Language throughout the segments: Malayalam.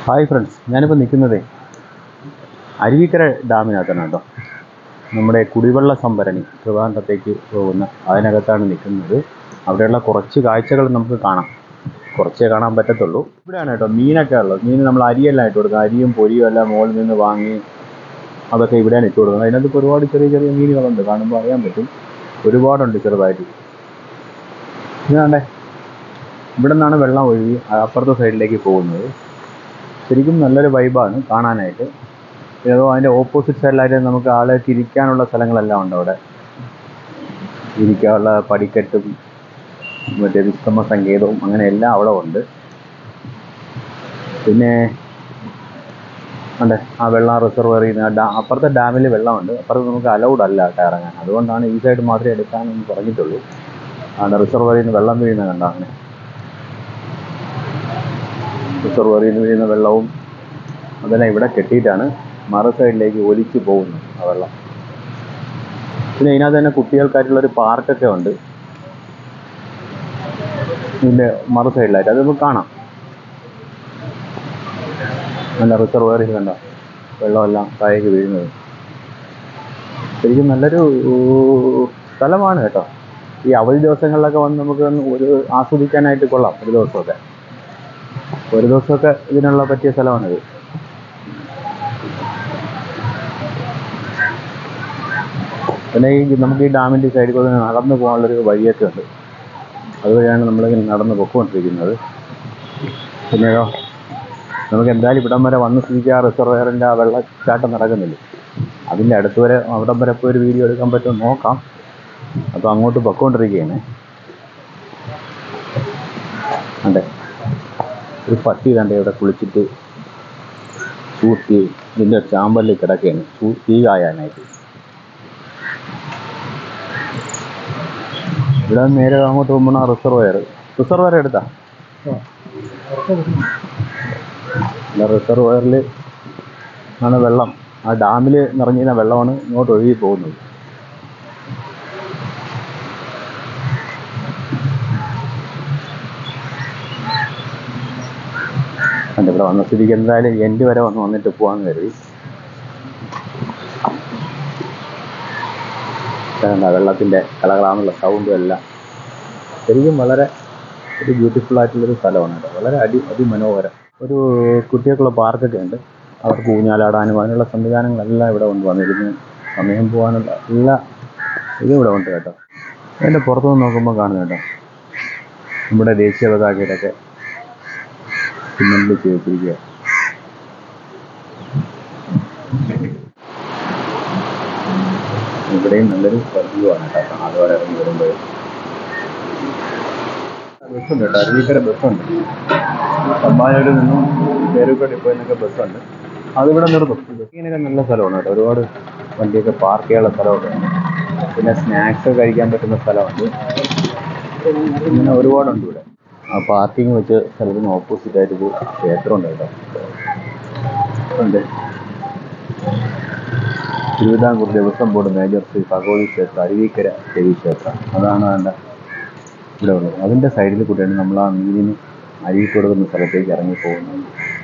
ഹായ് ഫ്രണ്ട്സ്, ഞാനിപ്പോൾ നിൽക്കുന്നതേ അരുവിക്കര ഡാമിനകത്താണ് കേട്ടോ. നമ്മുടെ കുടിവെള്ള സംഭരണി ട്രിവാൻഡ്രത്തേക്ക് പോകുന്ന അതിനകത്താണ് നിൽക്കുന്നത്. അവിടെയുള്ള കുറച്ച് കാഴ്ചകൾ നമുക്ക് കാണാം. കുറച്ചേ കാണാൻ പറ്റത്തുള്ളൂ. ഇവിടെയാണ് കേട്ടോ മീനൊക്കെ ഉള്ളത്. മീൻ നമ്മൾ അരിയെല്ലാം ഇട്ട് കൊടുക്കുക. അരിയും പൊരിയും എല്ലാം മുകളിൽ നിന്ന് വാങ്ങി അതൊക്കെ ഇവിടെയാണ് ഇട്ട് കൊടുക്കുന്നത്. അതിനകത്ത് ഒരുപാട് ചെറിയ ചെറിയ മീനുകളുണ്ട്. കാണുമ്പോൾ അറിയാൻ പറ്റും, ഒരുപാടുണ്ട് ചെറുതായിട്ട്. ഇതാണ്ടേ, ഇവിടെ നിന്നാണ് വെള്ളം ഒഴുകി അപ്പുറത്തെ സൈഡിലേക്ക് പോകുന്നത്. ശരിക്കും നല്ലൊരു വൈബാണ് കാണാനായിട്ട്. ഏതോ അതിൻ്റെ ഓപ്പോസിറ്റ് സൈഡിലായിട്ട് നമുക്ക് ആളേക്ക് ഇരിക്കാനുള്ള സ്ഥലങ്ങളെല്ലാം ഉണ്ട്. അവിടെ ഇരിക്കാനുള്ള പടിക്കെട്ടും മറ്റേ വിശ്രമ സങ്കേതവും അങ്ങനെ എല്ലാം അവിടെ ഉണ്ട്. പിന്നെ ഉണ്ട് ആ വെള്ളം റിസർവറിൽ നിന്ന് അപ്പുറത്തെ ഡാമിൽ വെള്ളമുണ്ട്. അപ്പുറത്ത് നമുക്ക് അലൗഡ് അല്ല ഇറങ്ങാൻ. അതുകൊണ്ടാണ് ഈ സൈഡ് മാത്രമേ എടുക്കാനെന്ന് പറഞ്ഞിട്ടുള്ളൂ. അവിടെ റിസർവറിൽ നിന്ന് വെള്ളം വീഴുന്ന കണ്ടോ. അങ്ങനെ റിസർവറിൽ നിന്ന് വീഴുന്ന വെള്ളവും അതെല്ലാം ഇവിടെ കെട്ടിയിട്ടാണ് മറു സൈഡിലേക്ക് ഒലിച്ച് പോകുന്നത് ആ വെള്ളം. പിന്നെ ഇതിനകത്ത് തന്നെ കുട്ടികൾക്കായിട്ടുള്ളൊരു പാർക്കൊക്കെ ഉണ്ട് ഇതിൻ്റെ മറു സൈഡിലായിട്ട്. അത് നമുക്ക് കാണാം. നല്ല റിസർവറിൽ കണ്ടോ വെള്ളമെല്ലാം താഴേക്ക് വീഴുന്നത്. ശരിക്കും നല്ലൊരു സ്ഥലമാണ് കേട്ടോ. ഈ അവധി ദിവസങ്ങളിലൊക്കെ വന്ന് നമുക്ക് ഒരു ആസ്വദിക്കാനായിട്ട് കൊള്ളാം. ഒരു ദിവസമൊക്കെ ഇതിനുള്ള പറ്റിയ സ്ഥലമാണിത്. പിന്നെ നമുക്ക് ഈ ഡാമിൻ്റെ സൈഡിൽ കൂടെ നടന്നു പോകാനുള്ളൊരു വഴിയൊക്കെ ഉണ്ട്. അതുവഴിയാണ് നമ്മളിങ്ങനെ നടന്ന് പൊയ്ക്കൊണ്ടിരിക്കുന്നത്. പിന്നെയോ നമുക്ക് എന്തായാലും ഇവിടം വരെ വന്ന് സ്ഥിതിക്ക് ആ റിസർവയറിൻ്റെ ആ വെള്ളച്ചാട്ടം നടക്കുന്നില്ല. അതിൻ്റെ അടുത്ത് വരെ അവിടം വരെ പോയി ഒരു വീഡിയോ എടുക്കാൻ പറ്റുമെന്ന് നോക്കാം. അപ്പോൾ അങ്ങോട്ട് പൊയ്ക്കൊണ്ടിരിക്കുകയാണ്. അതെ, ഒരു പട്ടി കണ്ടേ ഇവിടെ കുളിച്ചിട്ട് ചൂട്ടി ഇതിൻ്റെ ചാമ്പലിൽ കിടക്കുകയാണ് തീ കായാനായിട്ട്. ഇവിടെ നേരെ അങ്ങോട്ട് പോകുമ്പോൾ ആ റിസർവയർ എടുത്താ റിസർവയറിൽ ആണ് വെള്ളം. ആ ഡാമിൽ നിറഞ്ഞിരുന്ന വെള്ളമാണ് ഇങ്ങോട്ട് ഒഴുകി പോകുന്നത്. ഇവിടെ വന്ന സ്ഥിതിക്ക് എന്തായാലും എൻഡ് വരെ വന്നിട്ട് പോകാമെന്ന് കരുതി. വെള്ളത്തിൻ്റെ കളകളാന്നുള്ള സൗണ്ടും എല്ലാം ശരിക്കും വളരെ ഒരു ബ്യൂട്ടിഫുൾ ആയിട്ടുള്ളൊരു സ്ഥലമാണ് കേട്ടോ. വളരെ അതിമനോഹരം. ഒരു കുട്ടികൾക്കുള്ള പാർക്കൊക്കെ ഉണ്ട്. അവർക്ക് ഊഞ്ഞാലാടാനും അതിനുള്ള സംവിധാനങ്ങളെല്ലാം ഇവിടെ വന്നിരുന്ന് സമയം പോകാനുള്ള എല്ലാ ഇതും ഇവിടെ ഉണ്ട് കേട്ടോ. അതിൻ്റെ പുറത്തുനിന്ന് നോക്കുമ്പോൾ കാണുന്നു കേട്ടോ നമ്മുടെ ദേശീയ പതാകയിലൊക്കെ സിമെന്റിൽ ചെയ്തിരിക്കുക. ഇവിടെയും നല്ലൊരു വ്യൂ-ആണ് കേട്ടോ. അതുപോലെ ഇറങ്ങി വരുമ്പോൾ ബസ്സുണ്ട് കേട്ടോ. അരുവിക്കര ബസ്സുണ്ട്. തമ്പാനൂരിൽ നിന്നും പേരൂർക്കോട് ഇപ്പോൾ എന്നൊക്കെ ബസ്സുണ്ട്. അതിവിടെ നിർത്തും. ഇങ്ങനെയൊക്കെ നല്ല സ്ഥലമാണ് കേട്ടോ. ഒരുപാട് വണ്ടിയൊക്കെ പാർക്ക് ചെയ്യാനുള്ള സ്ഥലമൊക്കെ ഉണ്ട്. പിന്നെ സ്നാക്സ് കഴിക്കാൻ പറ്റുന്ന സ്ഥലമുണ്ട്. ഇങ്ങനെ ഒരുപാടുണ്ട് ഇവിടെ. ആ പാർക്കിംഗ് വെച്ച് സ്ഥലത്തിന് ഓപ്പോസിറ്റായിട്ട് ഒരു ക്ഷേത്രമുണ്ട് കേട്ടോ. ഉണ്ട് തിരുവിതാംകൂർ ദേവസ്വം ബോർഡ് മേജർ ശ്രീ ഭഗവതി ക്ഷേത്രം, അരുവിക്കര ദേവി ക്ഷേത്രം. അതാണ് വേണ്ട ഇവിടെ ഉള്ളത്. അതിൻ്റെ സൈഡിൽ കൂടെയാണ് നമ്മൾ ആ മീനിന് അരി കൊടുക്കുന്ന സ്ഥലത്തേക്ക് ഇറങ്ങി പോകുന്നത്.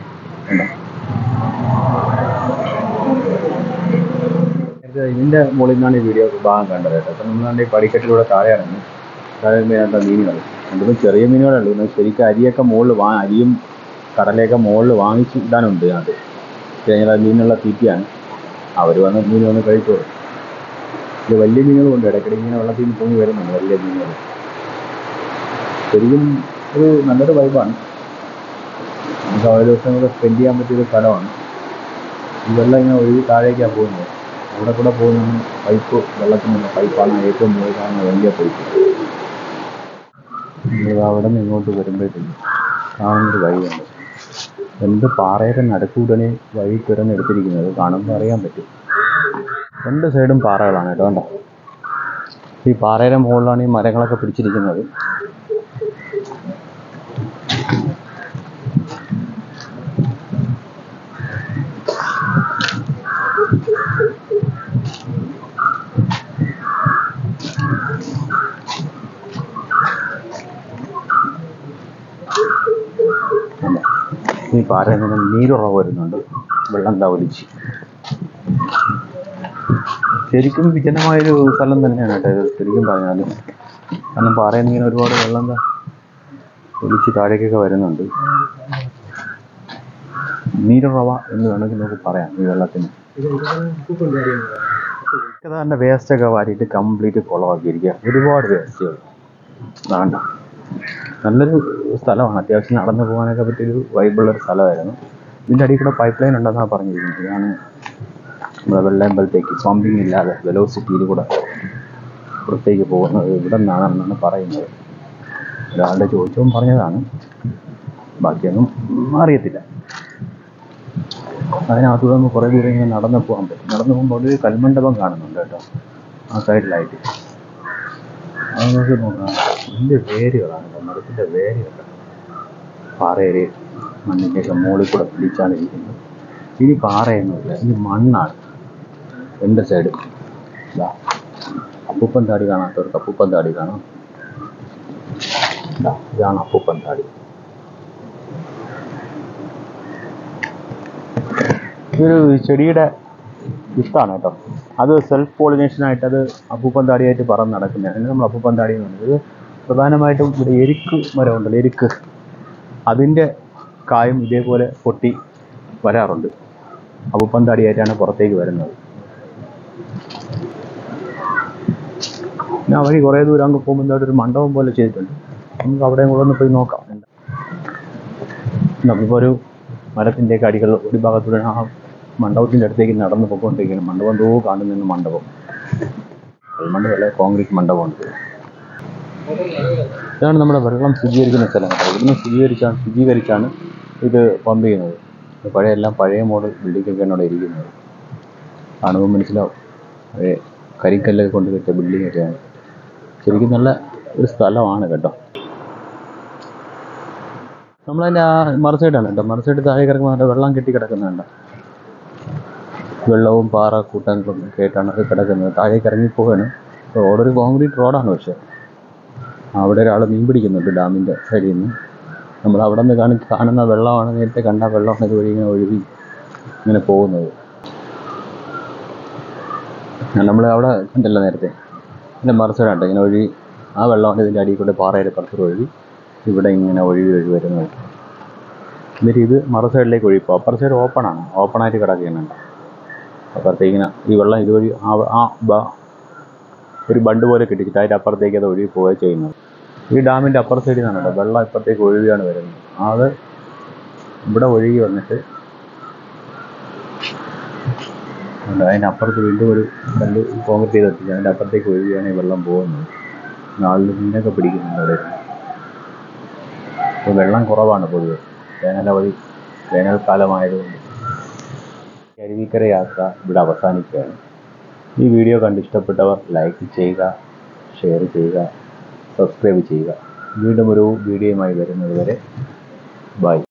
ഇതിൻ്റെ മുകളിൽ നിന്നാണ് ഈ വീഡിയോ ഭാഗം കണ്ടത് കേട്ടോ. അപ്പം നമ്മളാണ്ട് ഈ പടിക്കെട്ടിലൂടെ താഴെ ഇറങ്ങി. താഴെ മീനുകൾ രണ്ടും ചെറിയ മീനുകളുള്ളൂ. എന്നാൽ ശരിക്കും അരിയൊക്കെ മുകളിൽ അരിയും കടലയൊക്കെ മുകളിൽ വാങ്ങിച്ച് ഇടാനുണ്ട്. അത് കഴിഞ്ഞാൽ മീനുള്ള തീറ്റയാണ്. അവർ വന്ന് മീൻ വന്ന് കഴിച്ചോളൂ. ഇത് വലിയ മീനുകളുണ്ട്. ഇടയ്ക്കിടയ്ക്ക് ഇങ്ങനെ വെള്ളത്തിൽ നിന്ന് പൊങ്ങി വരുന്നുണ്ട് വലിയ മീനുകൾ. ശരിക്കും ഒരു നല്ലൊരു വൈബാണ്. നമുക്ക് ഓരോ ദിവസങ്ങളൊക്കെ സ്പെൻഡ് ചെയ്യാൻ പറ്റിയൊരു സ്ഥലമാണ്. ഈ വെള്ളം ഇങ്ങനെ ഒഴുകി താഴേക്കാണ് പോകുന്നത്. അവിടെ കൂടെ പോകുന്ന പൈപ്പ്, വെള്ളത്തിനുള്ള പൈപ്പാണ് ഏറ്റവും മുകളിൽ കാണുന്ന വലിയ പൈപ്പ്. അവിടെ നിന്ന് ഇങ്ങോട്ട് വരുമ്പോഴത്തേക്കും കാണുന്നൊരു വഴിയുണ്ട്. എന്ത് പാറയുടെ നടുക്കൂടനെ വഴി തുറന്നെടുത്തിരിക്കുന്നത് കാണുമ്പോൾ അറിയാൻ പറ്റും. രണ്ട് സൈഡും പാറകളാണ് കേട്ടോ. കണ്ടോ, ഈ പാറയുടെ മുകളിലാണ് ഈ മരങ്ങളൊക്കെ പിടിച്ചിരിക്കുന്നത്. ഈ പാറയിൽ നിന്ന് നീരുറവ് വരുന്നുണ്ട്, വെള്ളം ഒലിച്ച്. ശരിക്കും വിജനമായൊരു സ്ഥലം തന്നെയാണ് കേട്ടോ ഇത്, ശരിക്കും പറഞ്ഞാൽ. കാരണം പാറയിൽ നിന്ന് ഇങ്ങനെ ഒരുപാട് വെള്ളം ഒലിച്ച് താഴേക്കൊക്കെ വരുന്നുണ്ട്. നീരുറവ എന്ന് വേണമെങ്കിൽ നമുക്ക് പറയാം ഈ വെള്ളത്തിന്. തന്നെ വേസ്റ്റൊക്കെ വാരിയിട്ട് കംപ്ലീറ്റ് കുളമാക്കിയിരിക്കുക, ഒരുപാട് വേസ്റ്റുകൾ. വേണ്ട, നല്ലൊരു സ്ഥലമാണ്, അത്യാവശ്യം നടന്നു പോകാനൊക്കെ പറ്റിയൊരു വൈബുള്ളൊരു സ്ഥലമായിരുന്നു. ഇതിൻ്റെ അടിയിൽ കൂടെ പൈപ്പ് ലൈൻ ഉണ്ടെന്നാണ് പറഞ്ഞിരിക്കുന്നത്. ഇതാണ് നമ്മുടെ വെള്ളയമ്പലത്തേക്ക് പമ്പിങ് ഇല്ലാതെ വെലോസിറ്റിയിൽ കൂടെ പുറത്തേക്ക് പോകുന്നത് ഇവിടെ നിന്നാണെന്നാണ് പറയുന്നത്. ഒരാളുടെ ചോദിച്ചവും പറഞ്ഞതാണ്, ബാക്കിയൊന്നും അറിയത്തില്ല. അതിനകത്തൂടെ നമുക്ക് കുറേ ദൂരം ഇങ്ങനെ നടന്നു പോകാൻ പറ്റും. നടന്നു പോകുമ്പോൾ ഒരു കൽമണ്ഡപം കാണുന്നുണ്ട് കേട്ടോ ആ സൈഡിലായിട്ട്. അത് നോക്കി നോക്കാം, വലിയ വേരുകളാണ്, മരത്തിൻ്റെ വേരുകൾ പാറയിൽ മണ്ണിൻ്റെ മുകളിൽ കൂടെ പിടിച്ചാണ് ഇരിക്കുന്നത്. ഇനി പാറയൊന്നുമില്ല, ഇനി മണ്ണാണ് എൻ്റെ സൈഡ്. ഇതാ അപ്പൂപ്പൻ താടി കാണാത്തവർക്ക് അപ്പൂപ്പൻ താടി കാണാം. ഇതാണ് അപ്പൂപ്പൻ താടി. ഇതൊരു ചെടിയുടെ ഇഷ്ടമാണ് കേട്ടോ. അത് സെൽഫ് പോളിനേഷനായിട്ട് അത് അപ്പൂപ്പൻ താടിയായിട്ട് പറന്ന് നടക്കുന്നതാണ്. അതിന് നമ്മൾ അപ്പൂപ്പൻ താടി എന്ന് പറയുന്നത്. ഇത് പ്രധാനമായിട്ടും ഇവിടെ എരിക്ക് മരം ഉണ്ടല്ലോ, എരിക്ക്, അതിൻ്റെ കായും ഇതേപോലെ പൊട്ടി വരാറുണ്ട്. അപ്പൂപ്പൻ താടിയായിട്ടാണ് പുറത്തേക്ക് വരുന്നത്. പിന്നെ വഴി കുറേ ദൂരം അങ്ങ് പോകുമ്പോൾ അവിടെ ഒരു മണ്ഡപം പോലെ ചെയ്തിട്ടുണ്ട്. നമുക്ക് അവിടെയും കൂടെ ഒന്ന് പോയി നോക്കാം. നമ്മളിപ്പോൾ ഒരു മരത്തിൻ്റെയൊക്കെ അടികൾ ഒരു ഭാഗത്തൂടെ ആ മണ്ഡപത്തിൻ്റെ അടുത്തേക്ക് നടന്ന് പോയിക്കൊണ്ടിരിക്കുകയാണ്. മണ്ഡപം കാണുന്ന മണ്ഡപം, മണ്ഡപമല്ല, കോൺക്രീറ്റ് മണ്ഡപമുണ്ട്. ഇതാണ് നമ്മുടെ വെള്ളം ശുചീകരിക്കുന്ന സ്ഥലം കേട്ടോ. ഇവിടുന്ന് ശുചീകരിച്ചാണ് ഇത് പമ്പ് ചെയ്യുന്നത്. പഴയ മോഡൽ ബിൽഡിങ്ങൊക്കെയാണ് അവിടെ ഇരിക്കുന്നത്. കാണുമ്പോൾ മനസ്സിലാവും, പഴയ കരിക്കല്ലൊക്കെ കൊണ്ട് കെട്ടിയ ബിൽഡിങ്ങൊക്കെയാണ്. ശരിക്കും നല്ല ഒരു സ്ഥലമാണ് കേട്ടോ. നമ്മളതിൻ്റെ ആ മറുസൈഡാണ് കേട്ടോ. മറുസൈഡ് താഴെ കിടക്കുന്ന വെള്ളം കെട്ടി കിടക്കുന്നുണ്ട്. വെള്ളവും പാറ കൂട്ടങ്ങളും ഒക്കെ ആയിട്ടാണ് അത് കിടക്കുന്നത്. താഴേക്ക് ഇറങ്ങിപ്പോവാണ്. റോഡൊരു കോൺക്രീറ്റ് റോഡാണ്, പക്ഷേ അവിടെ ഒരാൾ മീൻ പിടിക്കുന്നുണ്ട് ഡാമിൻ്റെ സൈഡിൽ നിന്ന്. നമ്മൾ അവിടെ നിന്ന് കാണുന്ന വെള്ളമാണ്, നേരത്തെ കണ്ട വെള്ളമാണ് ഇതുവഴി ഇങ്ങനെ ഒഴുകി ഇങ്ങനെ പോകുന്നത്. നമ്മൾ അവിടെ കണ്ടല്ലോ നേരത്തെ, ഇതിൻ്റെ മറുസൈഡാണ് ഇങ്ങനെ ഒഴുകി, ആ വെള്ളമാണ് ഇതിൻ്റെ അടിയിൽ കൂടെ പാറയുടെ പുറത്ത് ഒഴുകി ഇവിടെ ഇങ്ങനെ ഒഴുകി വരുന്നത്. എന്നിട്ട് ഇത് മറുസൈഡിലേക്ക് ഒഴുകിപ്പോൾ അപ്പുറ സൈഡ് ഓപ്പണായിട്ട് കിടക്കുകയാണ്. അപ്പുറത്തേക്ക് ഇങ്ങനെ ഈ വെള്ളം ഇതുവഴി ഒരു ബണ്ട് പോലെ കിട്ടിച്ചിട്ട് അതിൻ്റെ അപ്പുറത്തേക്ക് അത് ഒഴുകി പോവുകയാണ് ചെയ്യുന്നത്. ഈ ഡാമിൻ്റെ അപ്പുറ സൈഡിൽ നിന്നാണ് കേട്ടോ വെള്ളം ഇപ്പുറത്തേക്ക് ഒഴുകിയാണ് വരുന്നത്. അത് ഇവിടെ ഒഴുകി വന്നിട്ട് അതിൻ്റെ അപ്പുറത്ത് വീണ്ടും ഒരു കല്ല് കോൺക്രീറ്റ് ചെയ്ത് വെച്ചിട്ട് അതിൻ്റെ അപ്പുറത്തേക്ക് ഒഴുകിയാണ് ഈ വെള്ളം പോകുന്നത്. നാളിൽ മീനൊക്കെ പിടിക്കുന്നുണ്ട് അവിടെ. ഇപ്പോൾ വെള്ളം കുറവാണ് പൊതുവെ, വേനൽക്കാലമായതുകൊണ്ട്. അരുവിക്കര യാത്ര ഇവിടെ അവസാനിക്കുകയാണ്. ഈ വീഡിയോ കണ്ടിഷ്ടപ്പെട്ടവർ ലൈക്ക് ചെയ്യുക, ഷെയർ ചെയ്യുക, സബ്സ്ക്രൈബ് ചെയ്യുക. വീണ്ടും ഒരു വീഡിയോയുമായി വരുന്നത് വരെ ബൈ.